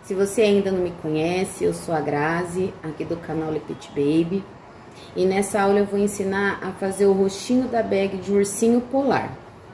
Se você ainda não me conhece, eu sou a Grazi, aqui do canal Le Petit Baby. E nessa aula eu vou ensinar a fazer o rostinho da bag de ursinho polar.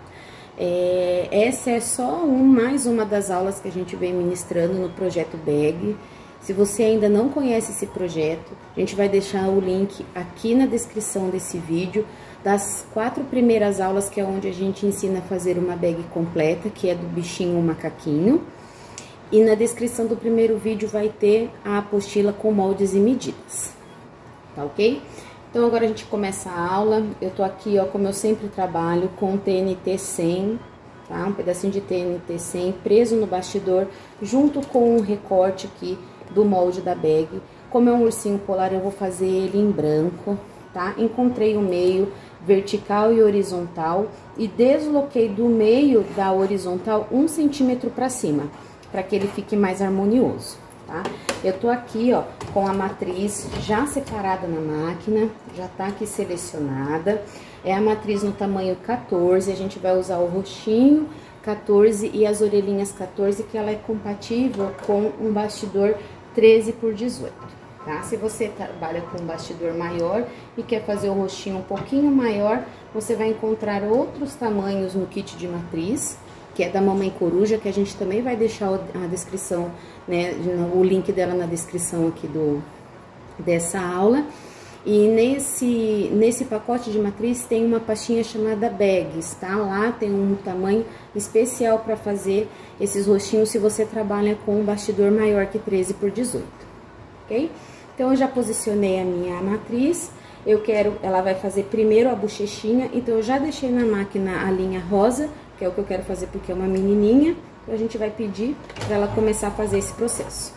Essa é só mais uma das aulas que a gente vem ministrando no projeto Bag. Se você ainda não conhece esse projeto, a gente vai deixar o link aqui na descrição desse vídeo das 4 primeiras aulas, que é onde a gente ensina a fazer uma bag completa, que é do bichinho macaquinho. E na descrição do primeiro vídeo vai ter a apostila com moldes e medidas, tá ok? Então agora a gente começa a aula. Eu tô aqui, ó, como eu sempre trabalho, com TNT 100, tá? Um pedacinho de TNT 100 preso no bastidor, junto com um recorte aqui do molde da bag. Como é um ursinho polar, eu vou fazer ele em branco, tá? Encontrei o meio vertical e horizontal e desloquei do meio da horizontal 1 centímetro para cima, para que ele fique mais harmonioso, tá? Eu tô aqui, ó, com a matriz já separada na máquina, já tá aqui selecionada. É a matriz no tamanho 14, a gente vai usar o roxinho 14 e as orelhinhas 14, que ela é compatível com um bastidor 13 por 18, tá? Se você trabalha com um bastidor maior e quer fazer o roxinho um pouquinho maior, você vai encontrar outros tamanhos no kit de matriz, que é da Mamãe Coruja, que a gente também vai deixar a descrição, né, o link dela na descrição aqui dessa aula. E nesse pacote de matriz tem uma pastinha chamada Bags, tá? Lá tem um tamanho especial para fazer esses rostinhos se você trabalha com um bastidor maior que 13 por 18, ok? Então, eu já posicionei a minha matriz. Ela vai fazer primeiro a bochechinha, então eu já deixei na máquina a linha rosa, que é o que eu quero fazer porque é uma menininha. A gente vai pedir para ela começar a fazer esse processo.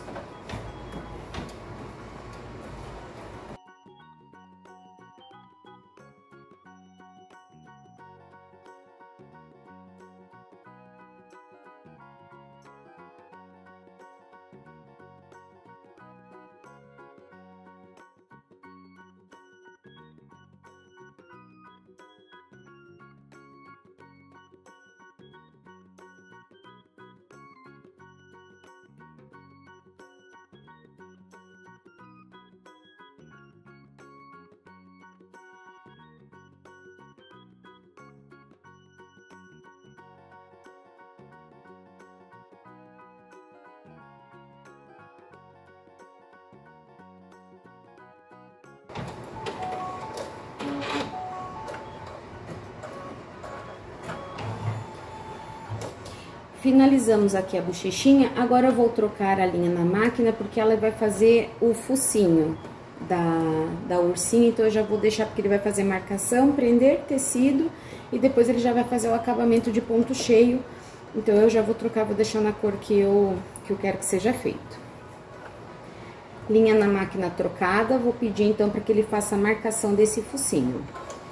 Finalizamos aqui a bochechinha, agora eu vou trocar a linha na máquina, porque ela vai fazer o focinho da ursinha, então eu já vou deixar, porque ele vai fazer marcação, prender tecido, e depois ele já vai fazer o acabamento de ponto cheio, então eu já vou trocar, vou deixar na cor que eu quero que seja feito. Linha na máquina trocada, vou pedir então para que ele faça a marcação desse focinho.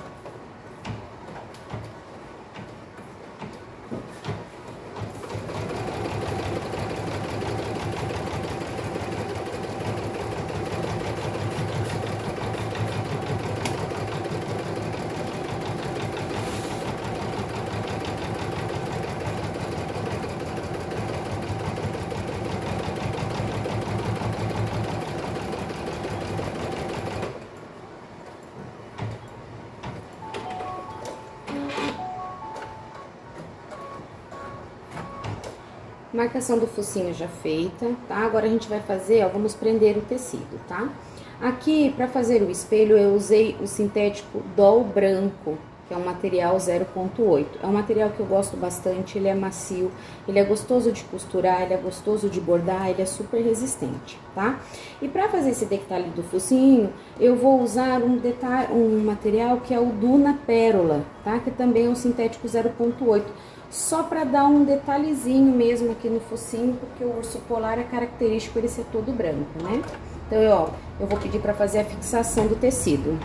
Marcação do focinho já feita, tá? Agora a gente vai fazer, ó, vamos prender o tecido, tá? Aqui, pra fazer o espelho, eu usei o sintético Doll branco, que é um material 0,8. É um material que eu gosto bastante, ele é macio, ele é gostoso de costurar, ele é gostoso de bordar, ele é super resistente, tá? E pra fazer esse detalhe do focinho, eu vou usar um material que é o Duna Pérola, tá? Que também é um sintético 0,8. Só para dar um detalhezinho mesmo aqui no focinho, porque o urso polar é característico ele ser todo branco, né? Então, eu vou pedir para fazer a fixação do tecido.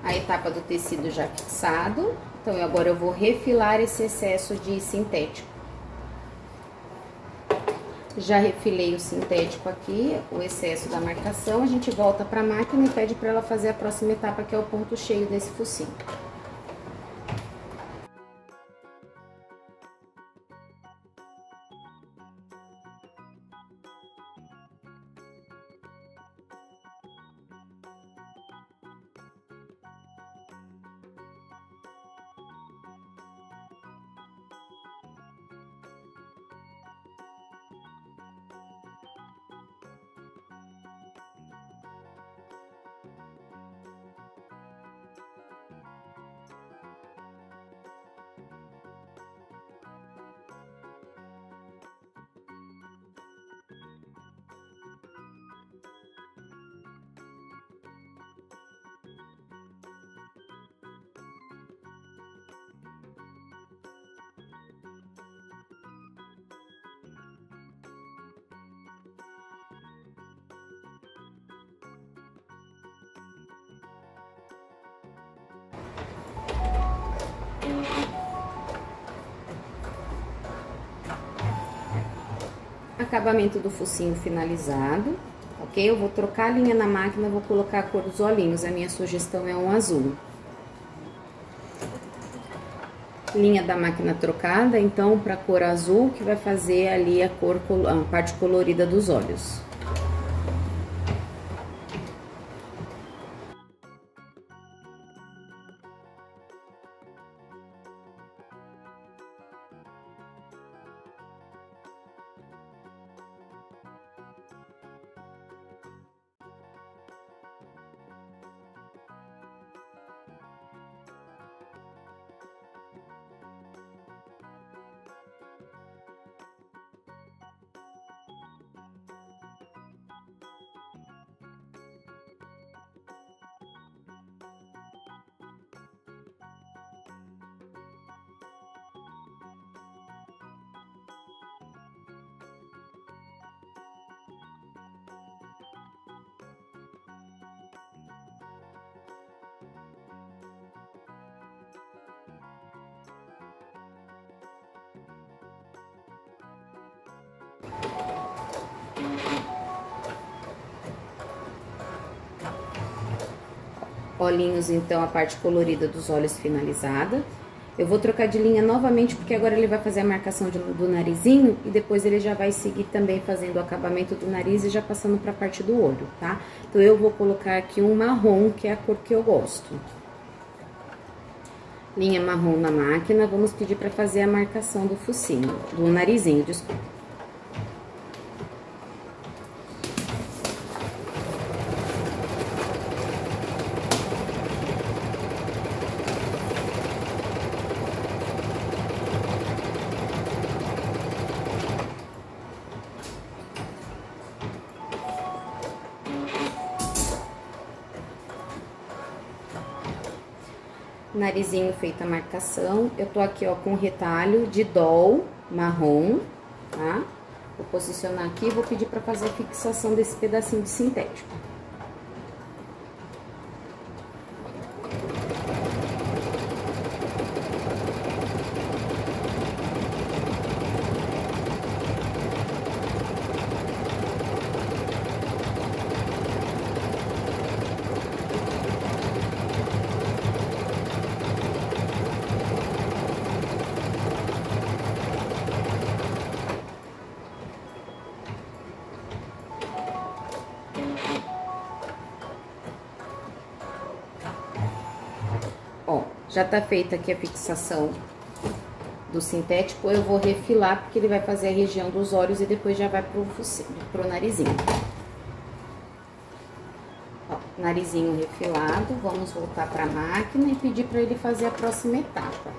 a etapa do tecido já fixado. Então, agora eu vou refilar esse excesso de sintético. Já refilei o sintético aqui, o excesso da marcação. A gente volta para a máquina e pede para ela fazer a próxima etapa, que é o ponto cheio desse focinho. Acabamento do focinho finalizado, ok? Eu vou trocar a linha na máquina, vou colocar a cor dos olhinhos, a minha sugestão é um azul. Linha da máquina trocada, então, para cor azul, que vai fazer ali a parte colorida dos olhos. Olhinhos, então, a parte colorida dos olhos finalizada. Eu vou trocar de linha novamente, porque agora ele vai fazer a marcação do narizinho e depois ele já vai seguir também fazendo o acabamento do nariz e já passando para a parte do olho, tá? Então, eu vou colocar aqui um marrom, que é a cor que eu gosto. Linha marrom na máquina, vamos pedir para fazer a marcação do focinho, do narizinho, desculpa. Narizinho feita a marcação, eu tô aqui, ó, com retalho de doll marrom, tá? Vou posicionar aqui e vou pedir pra fazer a fixação desse pedacinho de sintético. Ó, já tá feita aqui a fixação do sintético, eu vou refilar, porque ele vai fazer a região dos olhos e depois já vai pro narizinho. Ó, narizinho refilado, vamos voltar pra máquina e pedir pra ele fazer a próxima etapa.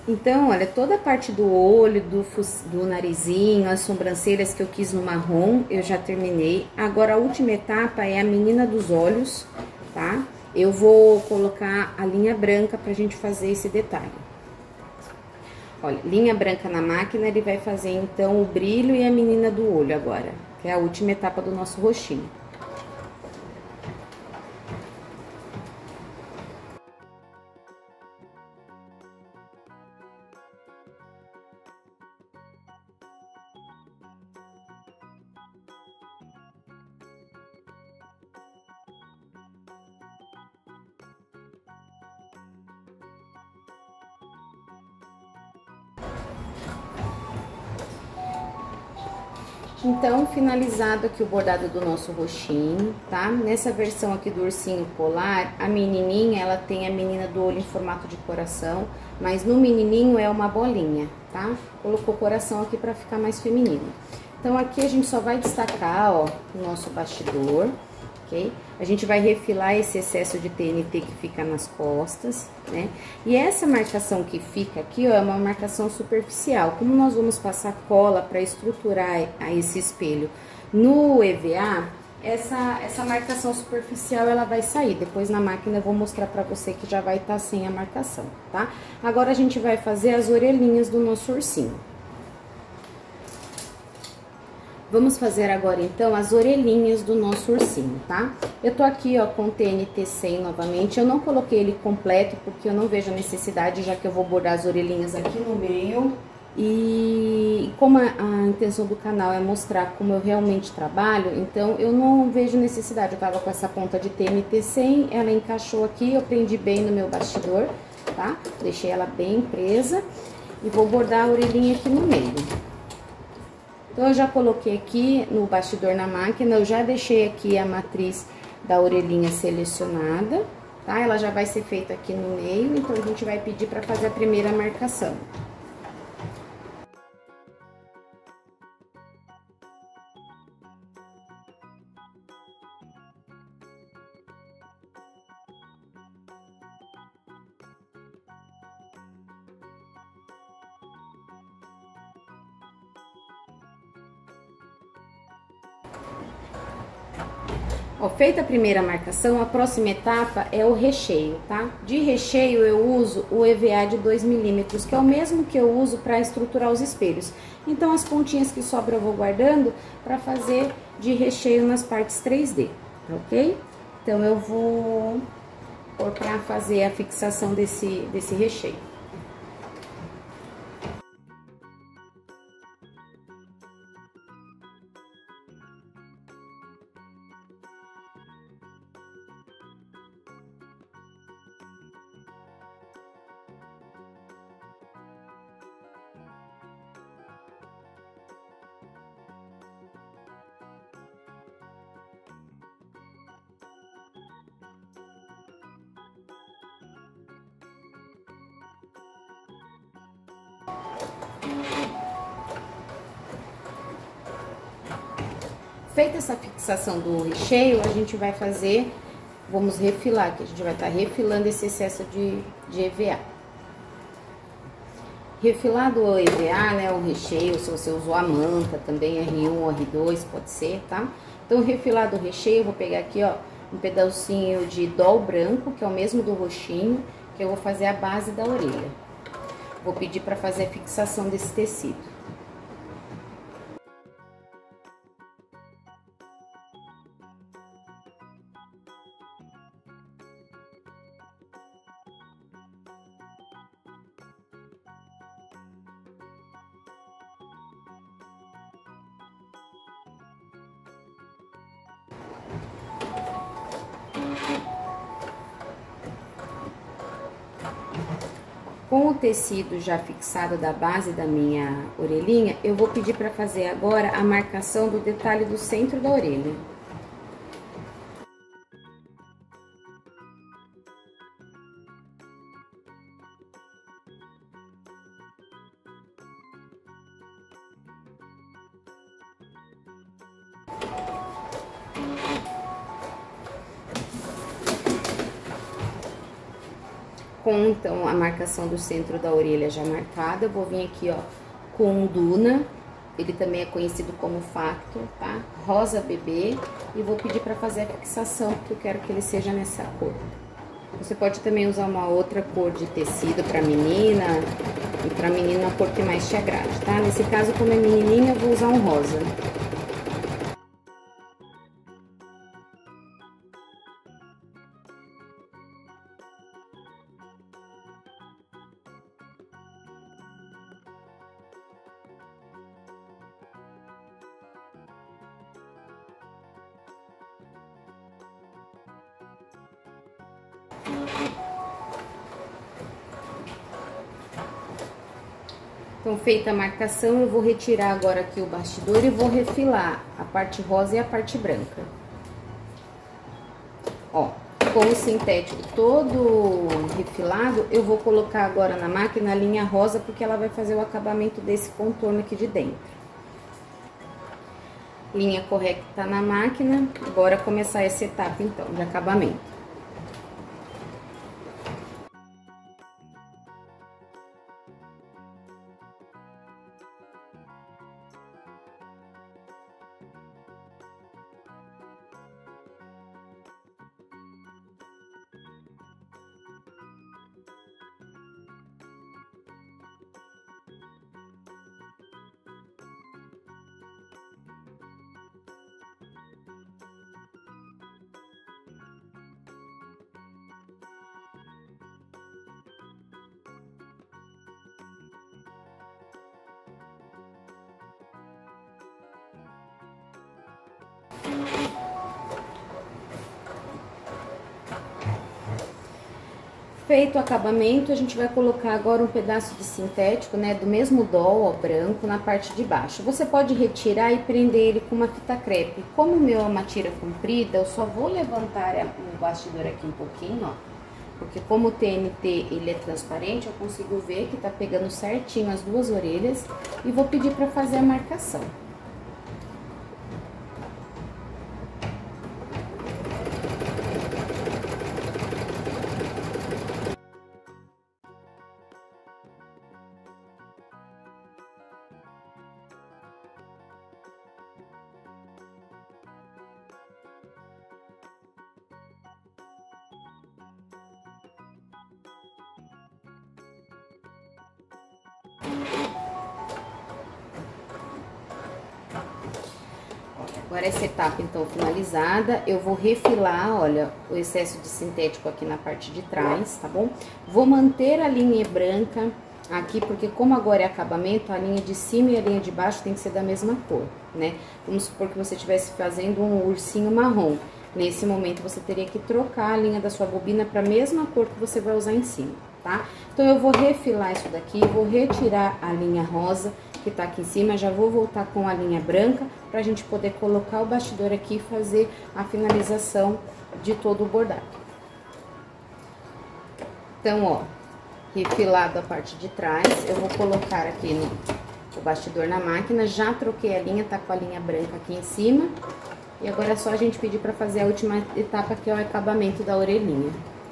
Então, olha, toda a parte do olho, do narizinho, as sobrancelhas que eu quis no marrom, eu já terminei. Agora, a última etapa é a menina dos olhos, tá? Eu vou colocar a linha branca pra gente fazer esse detalhe. Olha, linha branca na máquina, ele vai fazer, então, o brilho e a menina do olho agora, que é a última etapa do nosso rostinho. Então, finalizado aqui o bordado do nosso roxinho, tá? Nessa versão aqui do ursinho polar, a menininha, ela tem a menina do olho em formato de coração, mas no menininho é uma bolinha, tá? Colocou coração aqui pra ficar mais feminino. Então, aqui a gente só vai destacar, ó, o nosso bastidor, ok? A gente vai refilar esse excesso de TNT que fica nas costas, né? E essa marcação que fica aqui, ó, é uma marcação superficial. Como nós vamos passar cola para estruturar esse espelho no EVA, essa marcação superficial, ela vai sair. Depois na máquina eu vou mostrar pra você que já vai estar sem a marcação, tá? Agora a gente vai fazer as orelhinhas do nosso ursinho. Vamos fazer agora, então, as orelhinhas do nosso ursinho, tá? Eu tô aqui, ó, com o TNT 100 novamente. Eu não coloquei ele completo, porque eu não vejo a necessidade, já que eu vou bordar as orelhinhas aqui no meio. E como a intenção do canal é mostrar como eu realmente trabalho, então eu não vejo necessidade. Eu tava com essa ponta de TNT 100, ela encaixou aqui, eu prendi bem no meu bastidor, tá? Deixei ela bem presa e vou bordar a orelhinha aqui no meio. Então, eu já coloquei aqui no bastidor na máquina, eu já deixei aqui a matriz da orelhinha selecionada, tá? Ela já vai ser feita aqui no meio, então a gente vai pedir para fazer a primeira marcação. Ó, feita a primeira marcação, a próxima etapa é o recheio, tá? De recheio eu uso o EVA de 2 milímetros, que é o mesmo que eu uso para estruturar os espelhos. Então, as pontinhas que sobram eu vou guardando para fazer de recheio nas partes 3D, ok? Então, eu vou pôr para fazer a fixação desse recheio. Feita essa fixação do recheio, a gente vai fazer, vamos refilar aqui, a gente vai estar refilando esse excesso de EVA. Refilado o EVA, né, o recheio, se você usou a manta também, R1 ou R2, pode ser, tá? Então, refilado o recheio, eu vou pegar aqui, ó, um pedacinho de dol branco, que é o mesmo do roxinho, que eu vou fazer a base da orelha. Vou pedir para fazer a fixação desse tecido. Com o tecido já fixado da base da minha orelhinha, eu vou pedir para fazer agora a marcação do detalhe do centro da orelha. Com, então, a marcação do centro da orelha já marcada, eu vou vir aqui, ó, com Duna, ele também é conhecido como Facto, tá? Rosa bebê, e vou pedir pra fazer a fixação, porque eu quero que ele seja nessa cor. Você pode também usar uma outra cor de tecido pra menina, e pra menina a cor que mais te agrade, tá? Nesse caso, como é menininha, eu vou usar um rosa. Então, feita a marcação, eu vou retirar agora aqui o bastidor e vou refilar a parte rosa e a parte branca. Ó, com o sintético todo refilado, eu vou colocar agora na máquina a linha rosa, porque ela vai fazer o acabamento desse contorno aqui de dentro. Linha correta na máquina, bora começar essa etapa então, de acabamento. Feito o acabamento, a gente vai colocar agora um pedaço de sintético, né, do mesmo doll, ó, branco, na parte de baixo. Você pode retirar e prender ele com uma fita crepe. Como o meu é uma tira comprida, eu só vou levantar o bastidor aqui um pouquinho, ó. Porque como o TNT, ele é transparente, eu consigo ver que tá pegando certinho as duas orelhas. E vou pedir pra fazer a marcação. Agora essa etapa então finalizada, eu vou refilar, olha, o excesso de sintético aqui na parte de trás, tá bom? Vou manter a linha branca aqui, porque como agora é acabamento, a linha de cima e a linha de baixo tem que ser da mesma cor, né? Vamos supor que você estivesse fazendo um ursinho marrom. Nesse momento, você teria que trocar a linha da sua bobina para a mesma cor que você vai usar em cima, tá? Então, eu vou refilar isso daqui, vou retirar a linha rosa que tá aqui em cima, já vou voltar com a linha branca pra gente poder colocar o bastidor aqui e fazer a finalização de todo o bordado. Então, ó, refilado a parte de trás, eu vou colocar aqui o bastidor na máquina, já troquei a linha, tá com a linha branca aqui em cima. E agora é só a gente pedir pra fazer a última etapa, que é o acabamento da orelhinha.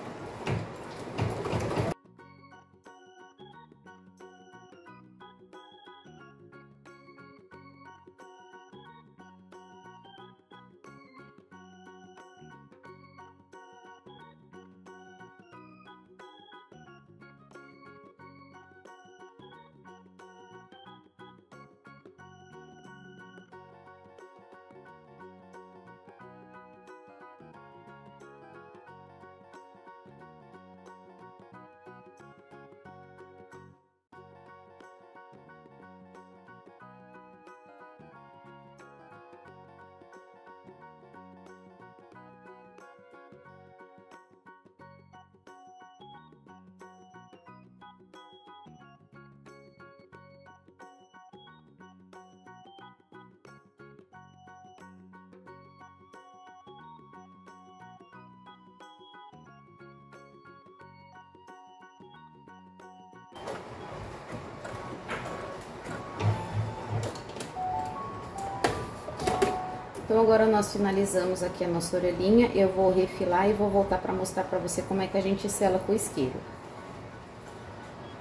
Então, agora nós finalizamos aqui a nossa orelhinha, eu vou refilar e vou voltar pra mostrar pra você como é que a gente sela com o isqueiro.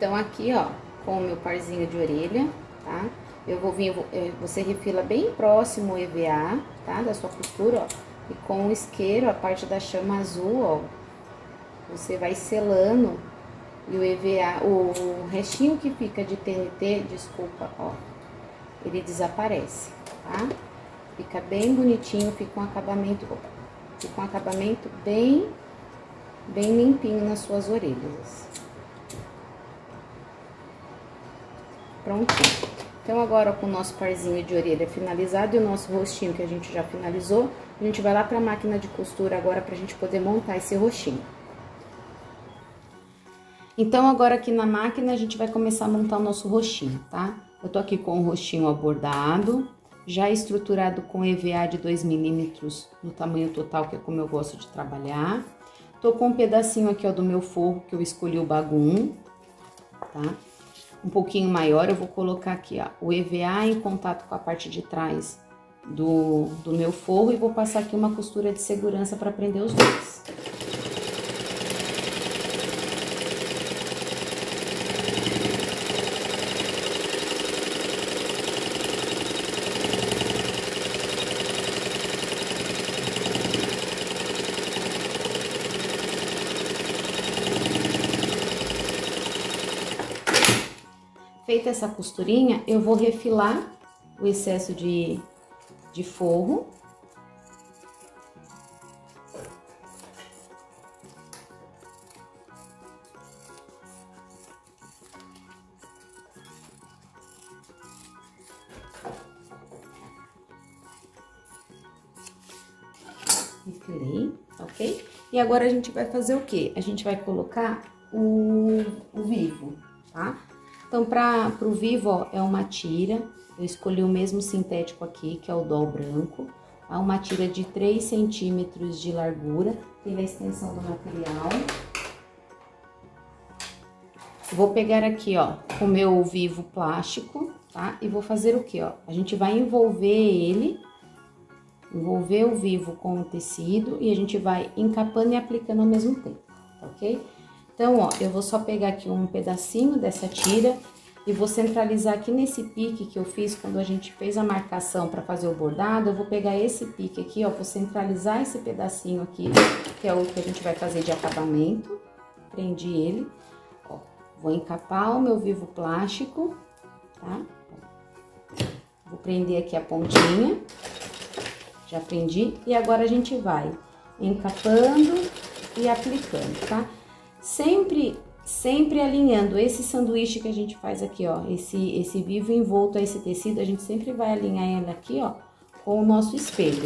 Então, aqui, ó, com o meu parzinho de orelha, tá? Eu vou vir, você refila bem próximo o EVA, tá? Da sua costura, ó. E com o isqueiro, a parte da chama azul, ó, você vai selando. E o EVA, o restinho que fica de TNT, desculpa, ó, ele desaparece, tá? Fica bem bonitinho, fica um acabamento bem limpinho nas suas orelhas. Prontinho. Então, agora com o nosso parzinho de orelha finalizado e o nosso rostinho que a gente já finalizou, a gente vai lá pra máquina de costura agora pra gente poder montar esse rostinho. Então, agora aqui na máquina a gente vai começar a montar o nosso rostinho, tá? Eu tô aqui com o rostinho abordado, já estruturado com EVA de 2 milímetros no tamanho total, que é como eu gosto de trabalhar. Tô com um pedacinho aqui, ó, do meu forro, que eu escolhi o bagum, tá? Um pouquinho maior, eu vou colocar aqui, ó, o EVA em contato com a parte de trás do meu forro e vou passar aqui uma costura de segurança para prender os dois. Feita essa costurinha, eu vou refilar o excesso de forro. Refilei, ok? E agora a gente vai fazer o quê? A gente vai colocar o vivo, tá? Então, para o vivo, ó, é uma tira, eu escolhi o mesmo sintético aqui, que é o Doll branco, tá? Uma tira de 3 centímetros de largura, pela extensão do material. Vou pegar aqui, ó, o meu vivo plástico, tá? E vou fazer o quê, ó? A gente vai envolver o vivo com o tecido e a gente vai encapando e aplicando ao mesmo tempo, ok? Então, ó, eu vou só pegar aqui um pedacinho dessa tira e vou centralizar aqui nesse pique que eu fiz quando a gente fez a marcação para fazer o bordado. Eu vou pegar esse pique aqui, ó, vou centralizar esse pedacinho aqui, que é o que a gente vai fazer de acabamento. Prendi ele, ó, vou encapar o meu vivo plástico, tá? Vou prender aqui a pontinha, já prendi, e agora a gente vai encapando e aplicando, tá? Sempre alinhando esse sanduíche que a gente faz aqui, ó, esse vivo envolto a esse tecido, a gente sempre vai alinhar ele aqui, ó, com o nosso espelho.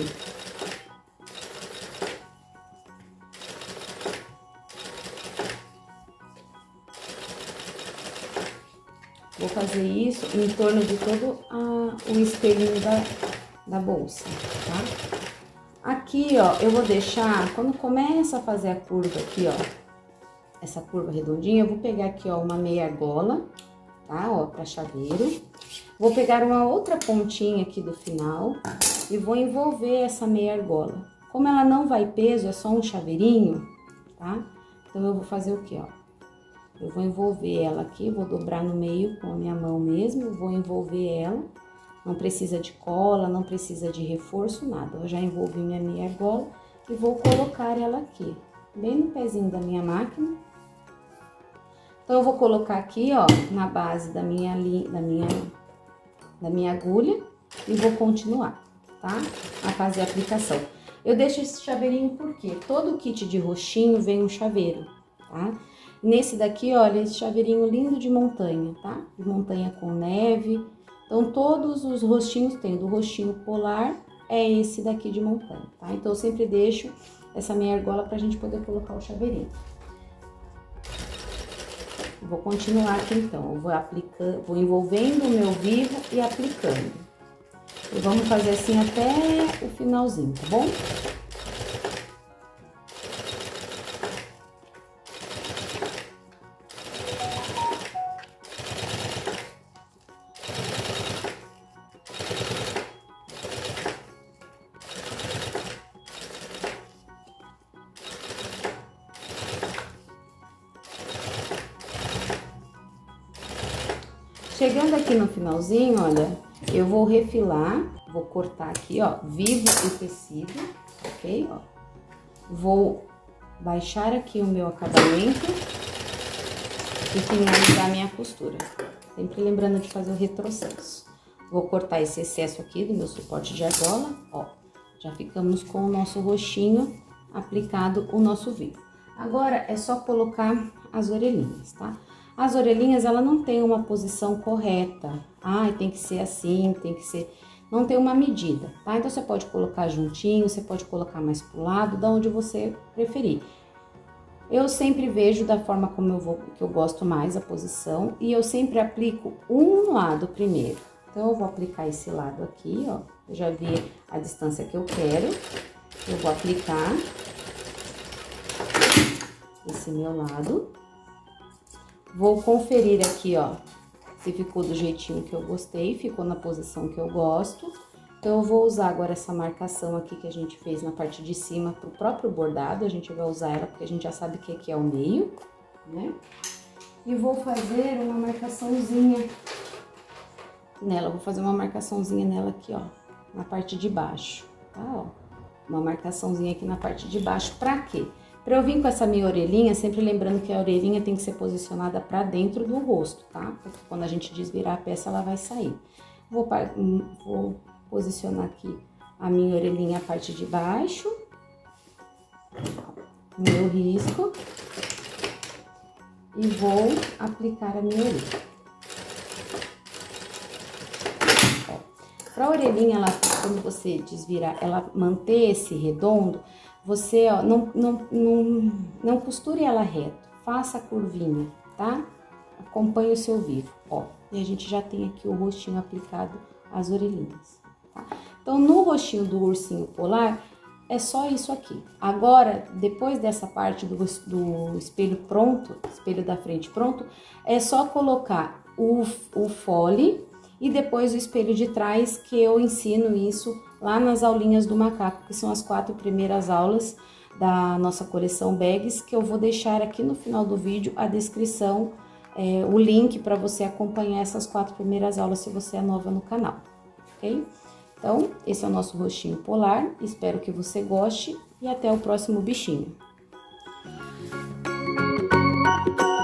Vou fazer isso em torno de todo o espelhinho da bolsa, tá? Aqui, ó, eu vou deixar, quando começa a fazer a curva aqui, ó, essa curva redondinha, eu vou pegar aqui, ó, uma meia argola, tá? Ó, pra chaveiro. Vou pegar uma outra pontinha aqui do final e vou envolver essa meia argola. Como ela não vai peso, é só um chaveirinho, tá? Então, eu vou fazer o quê, ó? Eu vou envolver ela aqui, vou dobrar no meio com a minha mão mesmo, vou envolver ela. Não precisa de cola, não precisa de reforço, nada. Eu já envolvi minha meia argola e vou colocar ela aqui, bem no pezinho da minha máquina. Então, eu vou colocar aqui, ó, na base da minha agulha e vou continuar, tá? A fazer a aplicação. Eu deixo esse chaveirinho porque todo o kit de roxinho vem um chaveiro, tá? Nesse daqui, olha, esse chaveirinho lindo de montanha, tá? De montanha com neve. Então, todos os rostinhos tem, do rostinho polar é esse daqui de montanha, tá? Então, eu sempre deixo essa minha argola pra gente poder colocar o chaveirinho. Vou continuar aqui, então. Eu vou aplicando, vou envolvendo o meu vivo e aplicando. E vamos fazer assim até o finalzinho, tá bom? Chegando aqui no finalzinho, olha, eu vou refilar, vou cortar aqui, ó, vivo o tecido, ok? Ó. Vou baixar aqui o meu acabamento e finalizar a minha costura. Sempre lembrando de fazer o retrocesso. Vou cortar esse excesso aqui do meu suporte de argola, ó. Já ficamos com o nosso roxinho aplicado, o nosso vivo. Agora, é só colocar as orelhinhas, tá? As orelhinhas, ela não tem uma posição correta. Ai, tem que ser assim, tem que ser... Não tem uma medida, tá? Então, você pode colocar juntinho, você pode colocar mais pro lado, da onde você preferir. Eu sempre vejo da forma como que eu gosto mais a posição, e eu sempre aplico um lado primeiro. Então, eu vou aplicar esse lado aqui, ó. Eu já vi a distância que eu quero. Eu vou aplicar esse meu lado. Vou conferir aqui, ó, se ficou do jeitinho que eu gostei, ficou na posição que eu gosto. Então, eu vou usar agora essa marcação aqui que a gente fez na parte de cima pro próprio bordado. A gente vai usar ela porque a gente já sabe que aqui é o meio, né? E vou fazer uma marcaçãozinha nela. Vou fazer uma marcaçãozinha nela aqui, ó, na parte de baixo, tá? Ó, uma marcaçãozinha aqui na parte de baixo. Pra quê? Pra eu vir com essa minha orelhinha, sempre lembrando que a orelhinha tem que ser posicionada pra dentro do rosto, tá? Porque quando a gente desvirar a peça, ela vai sair. Vou posicionar aqui a minha orelhinha, a parte de baixo, meu risco, e vou aplicar a minha orelha. Pra orelhinha, ela, quando você desvirar, ela manter esse redondo, você, ó, não costure ela reto, faça a curvinha, tá? Acompanhe o seu vivo, ó. E a gente já tem aqui o rostinho aplicado às orelhinhas, tá? Então, no rostinho do ursinho polar, é só isso aqui. Agora, depois dessa parte do espelho pronto, espelho da frente pronto, é só colocar o fole e depois o espelho de trás, que eu ensino isso lá nas aulinhas do macaco, que são as 4 primeiras aulas da nossa coleção bags, que eu vou deixar aqui no final do vídeo a descrição, o link para você acompanhar essas 4 primeiras aulas se você é nova no canal, ok? Então, esse é o nosso rostinho polar, espero que você goste e até o próximo bichinho.